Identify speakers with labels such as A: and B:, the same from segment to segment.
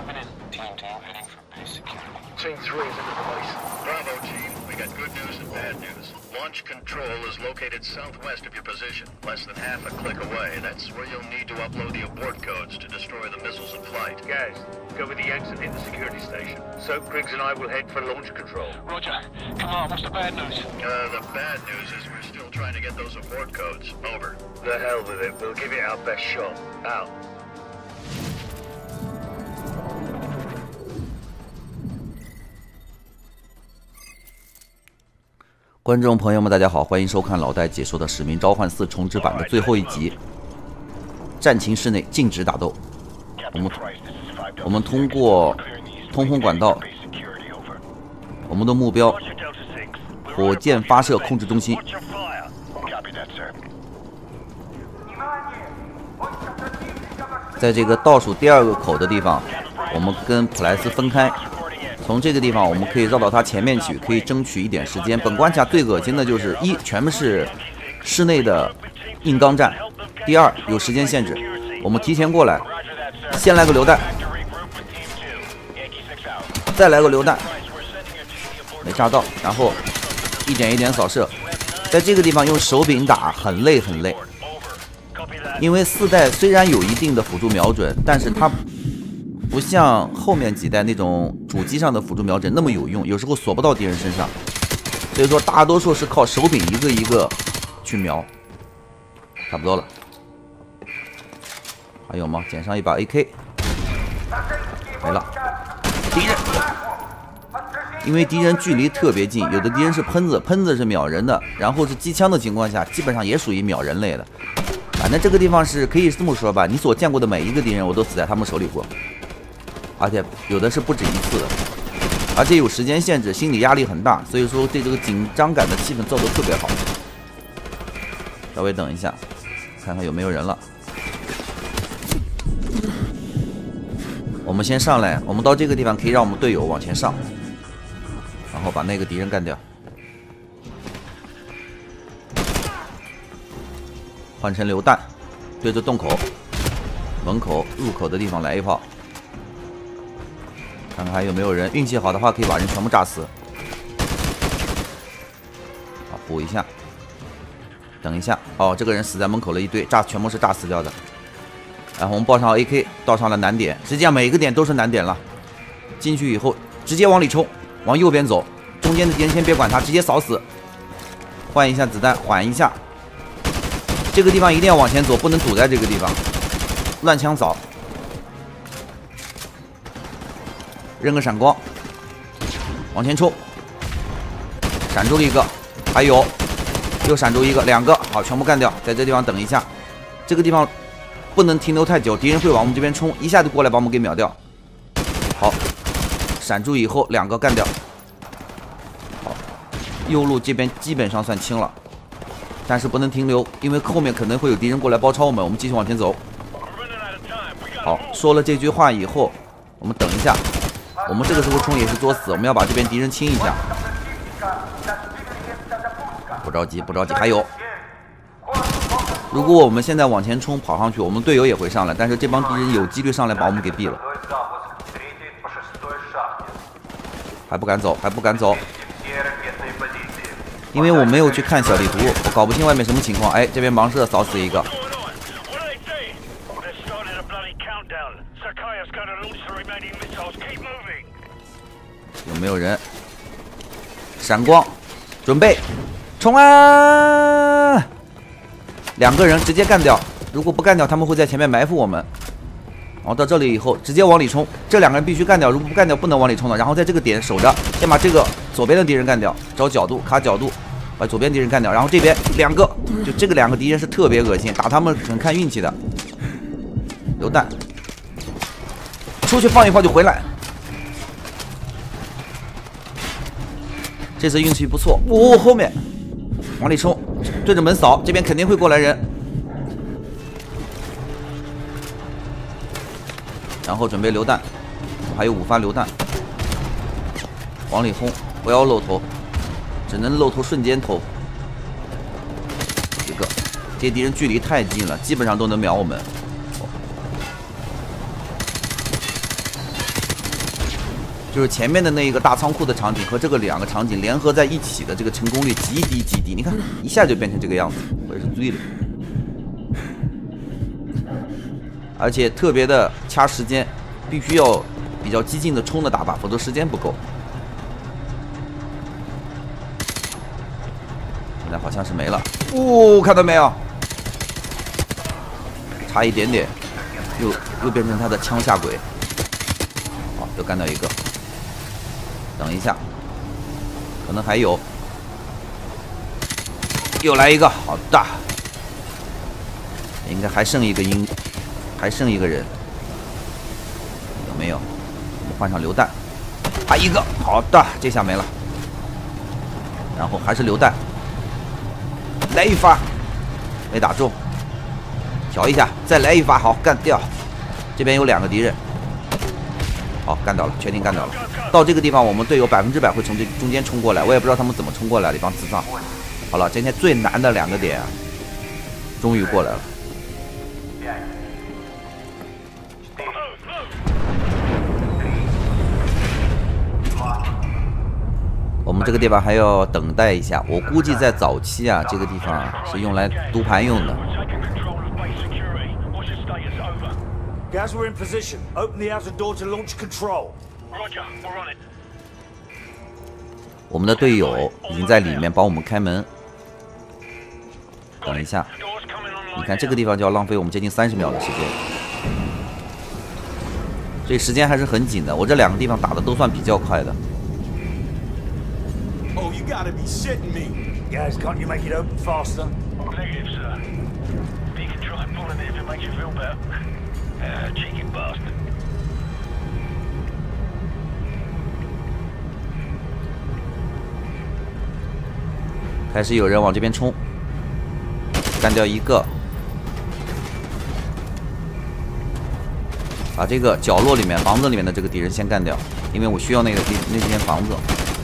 A: Team 3 is in the place. Bravo, team. We got good news and bad news. Launch control is located southwest of your position, less than half a click away. That's where you'll need to upload the abort codes to destroy the missiles in flight. Guys, go with the Yanks and hit the security station. So Griggs and I will head for launch control.
B: Roger. Come on, what's the bad news?
A: The bad news is we're still trying to get those abort codes. Over.
C: The hell with it. We'll give it our best shot. Out.
D: 观众朋友们，大家好，欢迎收看老戴解说的《使命召唤4重置版》的最后一集。战情室内禁止打斗，我们通过通风管道，我们的目标火箭发射控制中心。在这个倒数第2个口的地方，我们跟普莱斯分开。 从这个地方，我们可以绕到他前面去，可以争取一点时间。本关卡最恶心的就是一，全部是室内的硬刚战；第二，有时间限制。我们提前过来，先来个榴弹，再来个榴弹，没炸到，然后一点一点扫射。在这个地方用手柄打很累很累，因为4代虽然有一定的辅助瞄准，但是它 不像后面几代那种主机上的辅助瞄准那么有用，有时候锁不到敌人身上，所以说大多数是靠手柄一个一个去瞄。差不多了，还有吗？捡上一把 AK， 没了。敌人，因为敌人距离特别近，有的敌人是喷子，喷子是秒人的，然后是机枪的情况下，基本上也属于秒人类的。反正这个地方是可以这么说吧，你所见过的每一个敌人，我都死在他们手里过。 而且有的是不止一次的，而且有时间限制，心理压力很大，所以说对这个紧张感的气氛做得特别好。稍微等一下，看看有没有人了。我们先上来，我们到这个地方可以让我们队友往前上，然后把那个敌人干掉。换成榴弹，对着洞口、门口、入口的地方来一炮。 看看还有没有人，运气好的话可以把人全部炸死。好，补一下。等一下，哦，这个人死在门口了一堆，全部是炸死掉的。然后我们报上 AK， 到上了难点，实际上每一个点都是难点了。进去以后直接往里冲，往右边走，中间的敌人先别管他，直接扫死。换一下子弹，缓一下。这个地方一定要往前走，不能堵在这个地方。乱枪扫。 扔个闪光，往前冲，闪住了一个，还有，又闪住一个，2个，好，全部干掉。在这地方等一下，这个地方不能停留太久，敌人会往我们这边冲，一下就过来把我们给秒掉。好，闪住以后2个干掉。好，右路这边基本上算清了，但是不能停留，因为后面可能会有敌人过来包抄我们，我们继续往前走。好，说了这句话以后，我们等一下。 我们这个时候冲也是作死，我们要把这边敌人清一下。不着急，不着急，还有。如果我们现在往前冲跑上去，我们队友也会上来，但是这帮敌人有几率上来把我们给毙了。还不敢走，还不敢走，因为我没有去看小地图，我搞不清外面什么情况。哎，这边盲射扫死一个。 有没有人？闪光，准备，冲啊！2个人直接干掉，如果不干掉，他们会在前面埋伏我们。然后到这里以后，直接往里冲，这2个人必须干掉，如果不干掉，不能往里冲的。然后在这个点守着，先把这个左边的敌人干掉，找角度卡角度，把左边敌人干掉。然后这边2个，就这个2个敌人是特别恶心，打他们很看运气的。榴弹，出去放一炮就回来。 这次运气不错，哦，后面往里冲，对着门扫，这边肯定会过来人。然后准备榴弹，我还有5发榴弹，往里轰，不要露头，只能露头瞬间投。一个，这些敌人距离太近了，基本上都能秒我们。 就是前面的那一个大仓库的场景和这个2个场景联合在一起的这个成功率极低极低，你看一下就变成这个样子，我也是醉了。而且特别的掐时间，必须要比较激进的冲的打法，否则时间不够。现在好像是没了，哦，看到没有？差一点点，又变成他的枪下鬼。好，又干掉一个。等一下，可能还有，又来一个，好的，应该还剩一个还剩一个人，有没有？我们换上榴弹，还一个，好的，这下没了，然后还是榴弹，来一发，没打中，调一下，再来一发，好，干掉，这边有2个敌人。好，干掉了，确定干掉了。到这个地方，我们队友100%会从这中间冲过来，我也不知道他们怎么冲过来的，这帮智障。好了，今天最难的2个点啊，终于过来了。我们这个地方还要等待一下，我估计在早期啊，这个地方是用来读盘用的。
E: Guys, we're in position. Open the outer door to launch control.
B: Roger, we're on it.
D: 我们的队友已经在里面帮我们开门。等一下，你看这个地方就要浪费我们接近30秒的时间，所以时间还是很紧的。我这2个地方打的都算比较快的。
E: Oh, you gotta be shitting me. Guys, can't you make it open faster?
B: Negative, sir. If you can try pulling it if it makes you feel better. Cheeky bastard.
D: 开始有人往这边冲，干掉一个，把这个角落里面房子里面的这个敌人先干掉，因为我需要那间房子。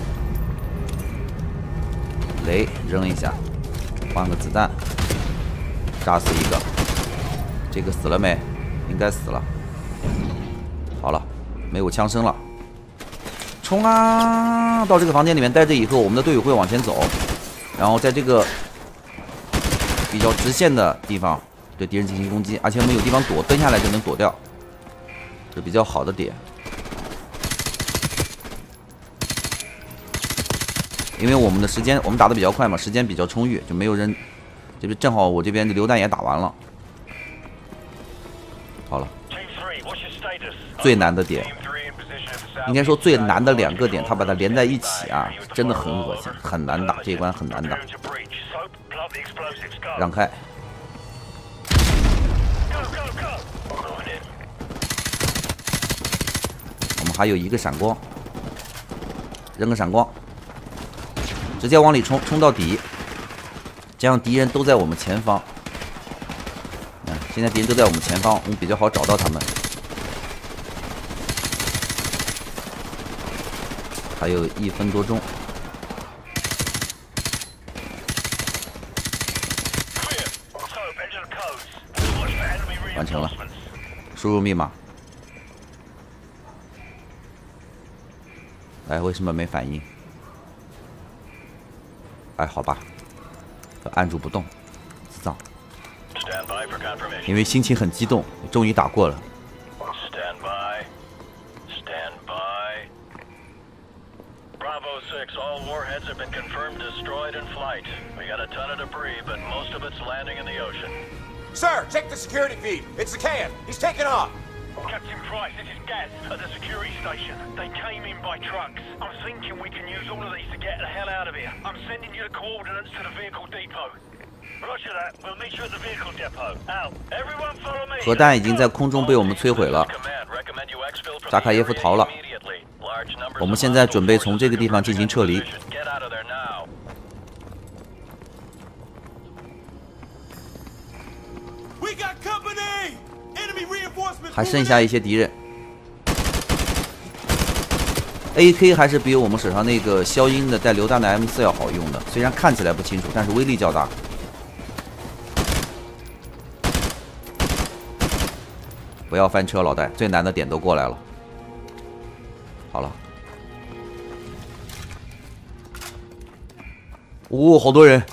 D: 雷扔一下，换个子弹，炸死一个。这个死了没？应该死了。好了，没有枪声了。冲啊！到这个房间里面待着以后，我们的队友会往前走，然后在这个比较直线的地方对敌人进行攻击，而且我们有地方躲，蹲下来就能躲掉，是比较好的点。因为我们的时间，我们打的比较快嘛，时间比较充裕，就没有人，这边正好我这边的榴弹也打完了。好了，最难的点，应该说最难的2个点，它把它连在一起啊，真的很恶心，很难打，这一关很难打。让开。我们还有一个闪光，扔个闪光，直接往里冲，冲到底，这样敌人都在我们前方。现在敌人都在我们前方，我们比较好找到他们。还有1分多钟。完成了，输入密码。哎，为什么没反应？哎，好吧，按住不动，智障。因为心情很激动，终于打过了。
A: Bravo 6, all warheads have been confirmed destroyed in flight. We got a ton of debris, but most of it's landing in the ocean.
E: Sir, check the security feed. It's the can. He's taking off.
B: Captain Price, this is Gaz at the security station. They came in by trucks. I'm thinking we can use all of these to get the hell out of here. I'm sending you the coordinates to the vehicle depot. Roger that. We'll meet you at the vehicle depot. Out. Everyone follow me.
D: 核弹已经在空中被我们摧毁了，扎卡耶夫逃了。我们现在准备从这个地方进行撤离。还剩下一些敌人。AK 还是比我们手上那个消音的带榴弹的 M4 要好用的，虽然看起来不清楚，但是威力较大。不要翻车，老戴，最难的点都过来了。好了， 哦，好多人！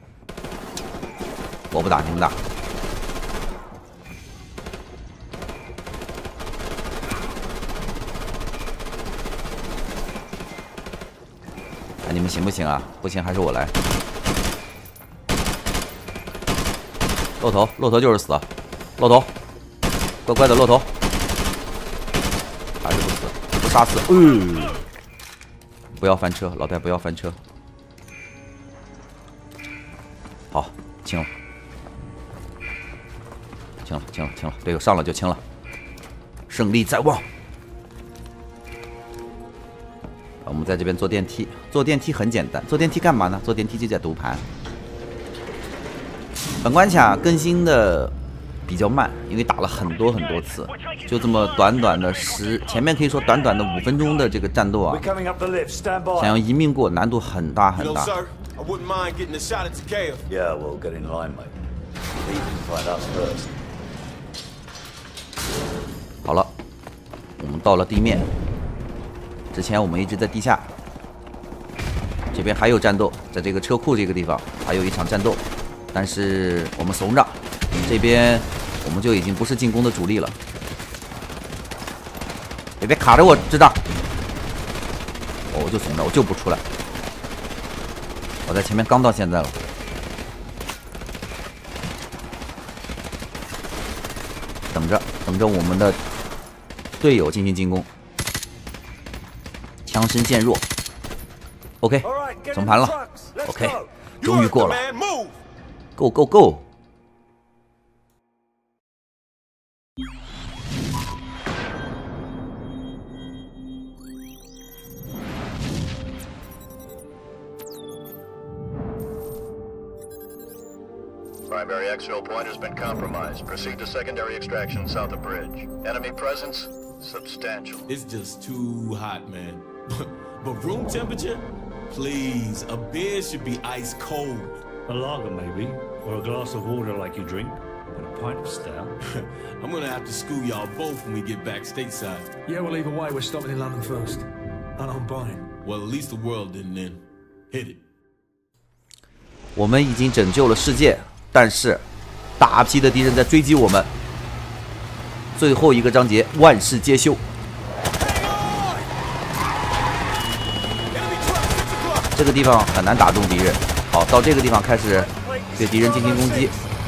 D: 我不打，你们打。看你们行不行啊？不行还是我来。露头，露头就是死，露头，乖乖的露头，还是不死，不杀死。不要翻车，老戴不要翻车。好，清了，清了，清了，清了，队友上了就清了，胜利在望。我们在这边坐电梯，坐电梯很简单，坐电梯干嘛呢？坐电梯就在读盘。本关卡更新的比较慢，因为打了很多次，就这么短短的前面可以说短短的5分钟的这个战斗啊，想要一命过难度很大很大。
E: Yeah, we'll get in line, mate. Leave and find us first.
D: 好了，我们到了地面。之前我们一直在地下，这边还有战斗，在这个车库这个地方还有一场战斗。但是我们怂着，这边我们就已经不是进攻的主力了。别卡着我，知道？我就怂着，我就不出来。我在前面刚到现在了，等着我们的队友进行进攻。枪身渐弱。OK， 总盘了。OK， 终于过了。Go go go！
A: Primary exfil point has been compromised. Proceed to secondary extraction south of bridge. Enemy presence substantial.
F: It's just too hot, man. But room temperature? Please, a beer should be ice cold.
E: A lager, maybe, or a glass of water like you drink, and a pint of stout.
F: I'm gonna have to school y'all both when we get back stateside.
G: Yeah, well, either way, we're stopping in London first. And I'm buying.
F: Well, at least the world didn't end. Hit it.
D: 我们已经拯救了世界，但是大批的敌人在追击我们。最后一个章节，万事皆休。这个地方很难打中敌人。好，到这个地方开始对敌人进行攻击。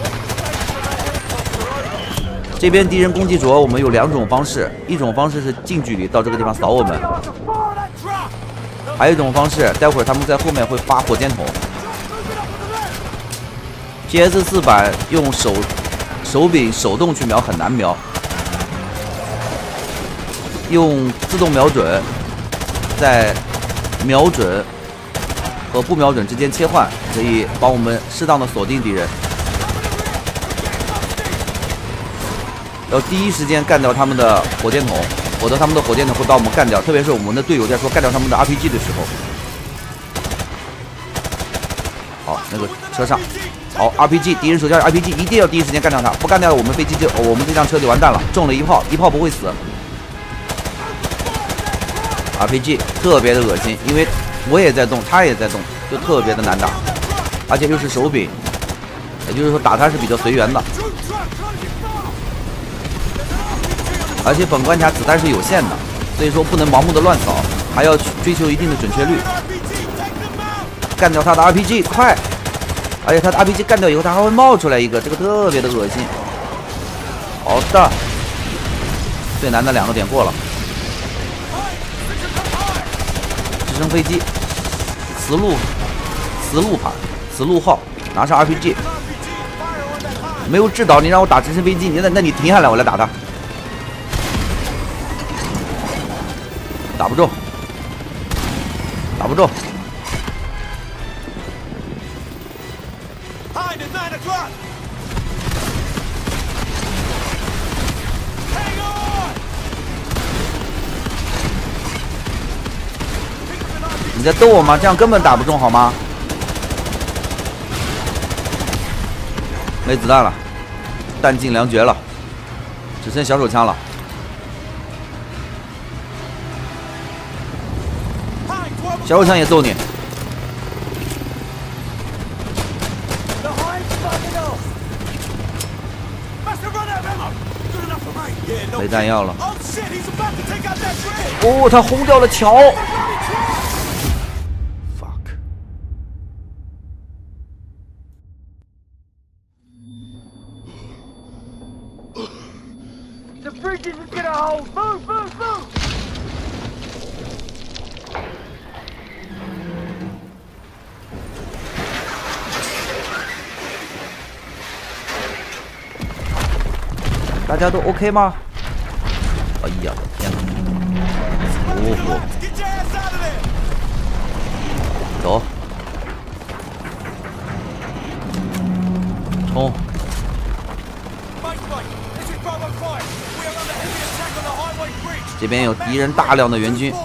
D: 这边敌人攻击主要我们有2种方式，一种方式是近距离到这个地方扫我们，还有一种方式，待会儿他们在后面会发火箭筒。PS4 版用手柄手动去瞄很难瞄，用自动瞄准，在瞄准和不瞄准之间切换，可以帮我们适当的锁定敌人，要第一时间干掉他们的火箭筒，否则他们的火箭筒会把我们干掉。特别是我们的队友在说干掉他们的 RPG 的时候。好，那个车上，好 RPG， 敌人手下的 RPG 一定要第一时间干掉他，不干掉我们飞机就我们这辆车就完蛋了，中了一炮不会死。RPG 特别的恶心，因为我也在动，他也在动，就特别的难打，而且又是手柄，也就是说打他是比较随缘的。而且本关卡子弹是有限的，所以说不能盲目的乱扫，还要追求一定的准确率。干掉他的 RPG， 快！而且他的 RPG 干掉以后，他还会冒出来一个，这个特别的恶心。好的，最难的2个点过了。直升飞机，死路号，拿上 RPG， 没有制导，你让我打直升飞机，那你停下来，我来打他。打不中，你在逗我吗？这样根本打不中好吗？没子弹了，弹尽粮绝了，只剩小手枪了。小手枪也揍你。 没弹药了。哦，他轰掉了桥。fuck。
B: The bridge isn't gonna hold. Move, move, move.
D: 大家都 OK 吗？哎呀，天哪！哦，走，冲！这边有敌人大量的援军。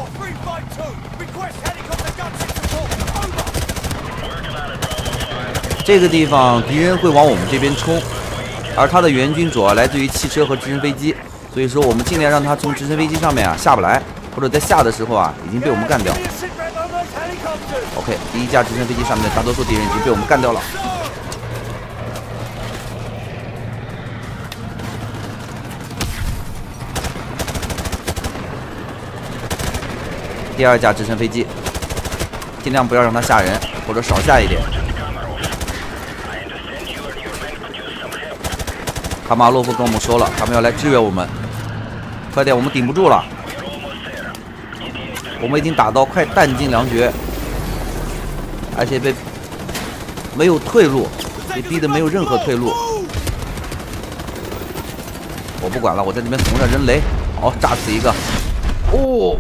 D: 这个地方敌人会往我们这边冲。而他的援军主要来自于汽车和直升飞机，所以说我们尽量让他从直升飞机上面下不来，或者在下的时候已经被我们干掉。OK， 第一架直升飞机上面的大多数敌人已经被我们干掉了。第二架直升飞机，尽量不要让他下人，或者少下一点。卡马洛夫跟我们说了，他们要来支援我们，快点，我们顶不住了。我们已经打到快弹尽粮绝，而且没有退路，被逼得没有任何退路。我不管了，我在这边怂着扔雷，好，炸死一个。哦。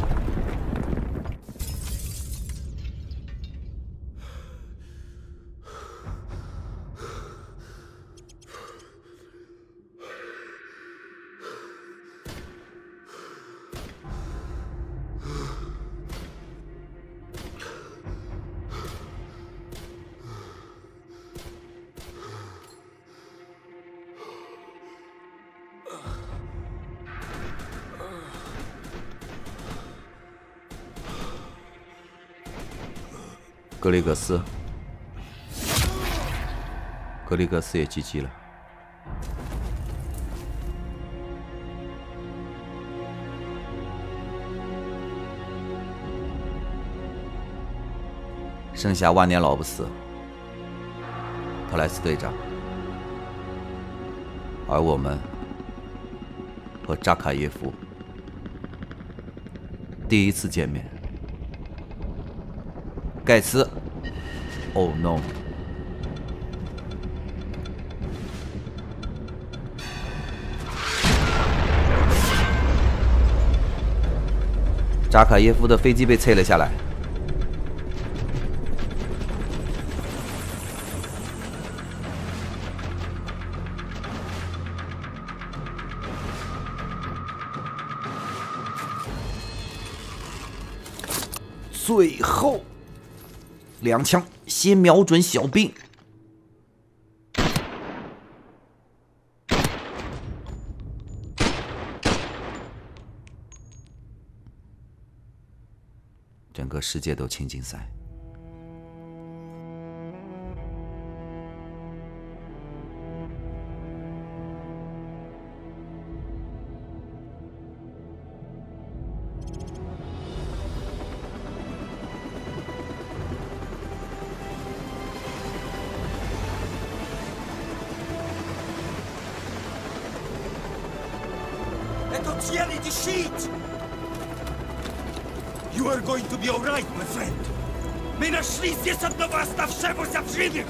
D: 格雷格斯也 GG 了。剩下万年老不死，特莱斯队长，而我们和扎卡耶夫第一次见面。盖茨 ，Oh no！ 扎卡耶夫的飞机被摧了下来。最后2枪，先瞄准小兵。整个世界都清竞赛。
E: The sheet! You are going to be all right, my friend. Мы нашли здесь одного оставшегося в живых.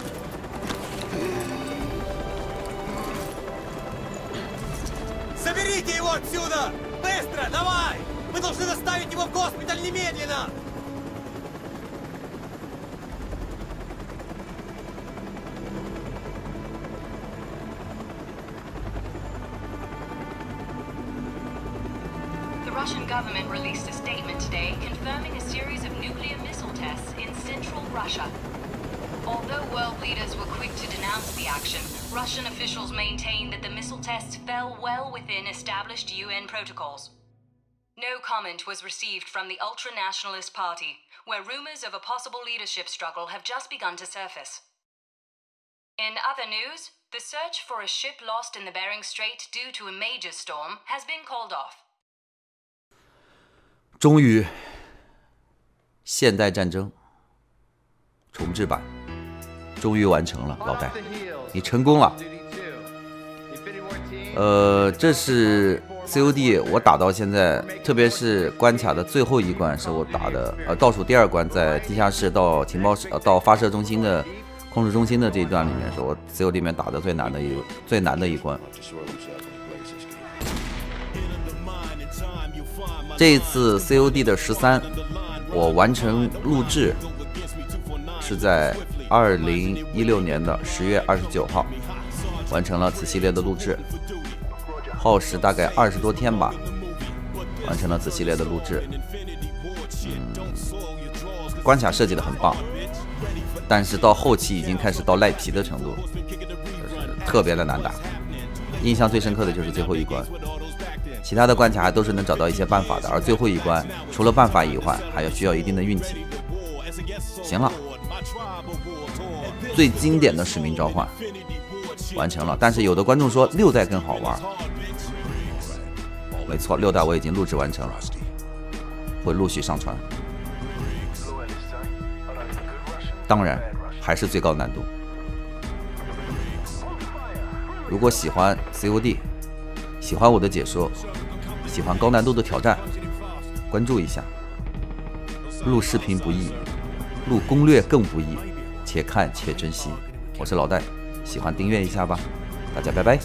H: Заберите его отсюда! Быстро, давай! Мы должны доставить его в госпиталь немедленно!
I: The Russian government released a statement today confirming a series of nuclear missile tests in central Russia. Although world leaders were quick to denounce the action, Russian officials maintained that the missile tests fell well within established UN protocols. No comment was received from the ultra-nationalist party, where rumors of a possible leadership struggle have just begun to surface. In other news, The search for a ship lost in the Bering Strait due to a major storm has been called off.
D: 终于，现代战争重制版终于完成了，老戴，你成功了。这是 COD 我打到现在，特别是关卡的最后一关是我打的，倒数第2关，在地下室到情报室到发射中心的控制中心的这一段里面，是我 COD 里面打的最难的一关。这一次 COD 的13，我完成录制是在2016年的10月29号，完成了此系列的录制，耗时大概20多天吧，完成了此系列的录制。关卡设计的很棒，但是到后期已经开始到赖皮的程度，就是特别的难打。印象最深刻的就是最后一关。其他的关卡还都是能找到一些办法的，而最后一关除了办法以外，还要需要一定的运气。行了，最经典的使命召唤完成了，但是有的观众说6代更好玩。没错，6代我已经录制完成了，会陆续上传。当然还是最高难度。如果喜欢 COD， 喜欢我的解说，喜欢高难度的挑战，关注一下。录视频不易，录攻略更不易，且看且珍惜。我是老戴，喜欢订阅一下吧，大家拜拜。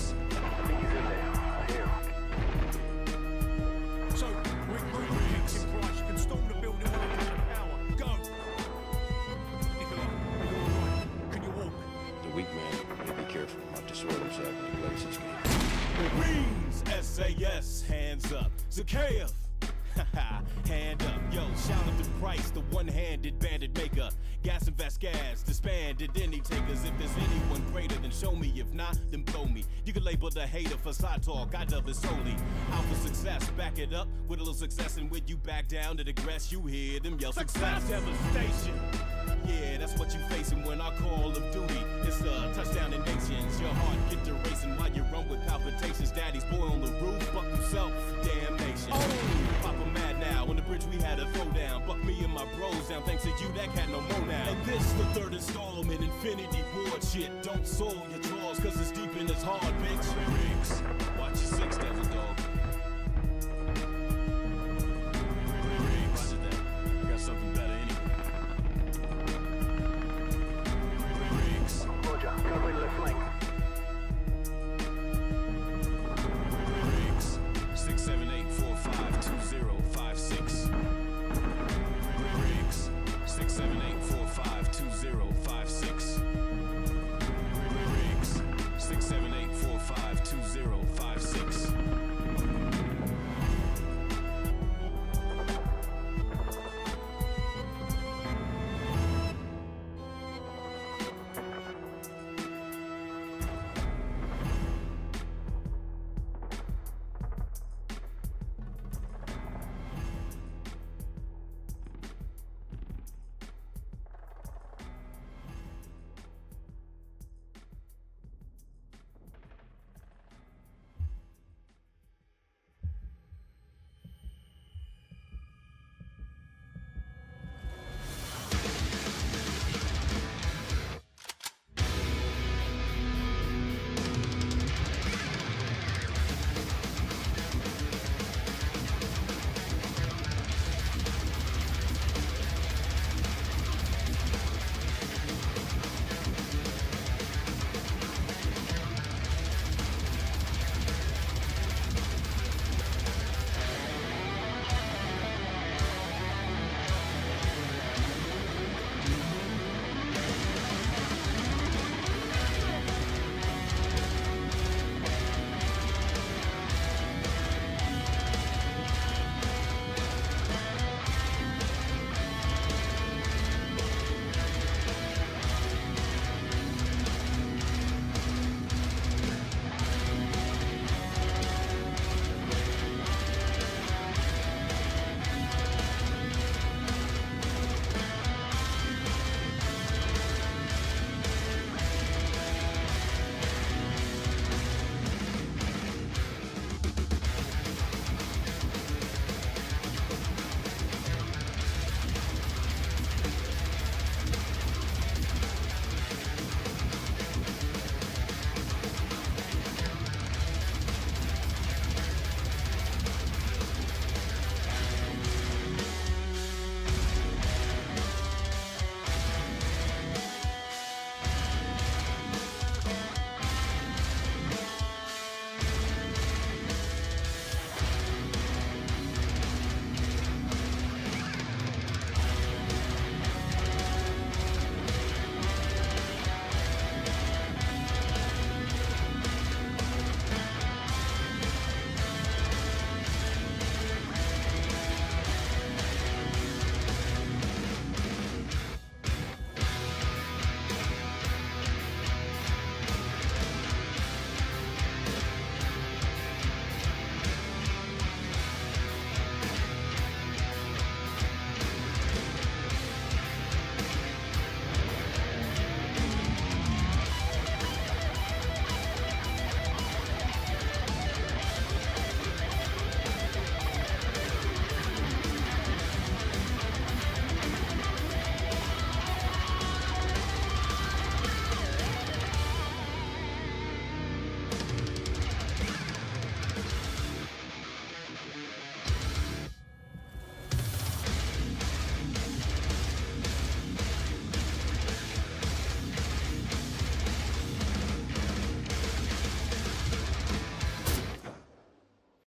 F: SAS, hands up. Zakaev! Hand up, yo, shout out to Price, the one-handed bandit maker. Gas and Vasquez, disbanded any takers. If there's anyone greater, then show me. If not, then blow me. You can label the hater for side talk, I dub it solely. Out for success, back it up with a little success. And when you back down to the grass, you hear them yell success. Devastation. Yeah, that's what you facing when I call of duty. It's a touchdown in nations. Your heart get to racing while you run with palpitations. Daddy's boy on the roof, fuck himself, damnation. Papa mad now, on the bridge we had a throwdown. Buck me and my bros down, thanks to you that cat no more now. And this the third installment, Infinity Ward shit. Don't soil your drawers, cause it's deep and it's hard, bitch. Watch your 6 devil dog.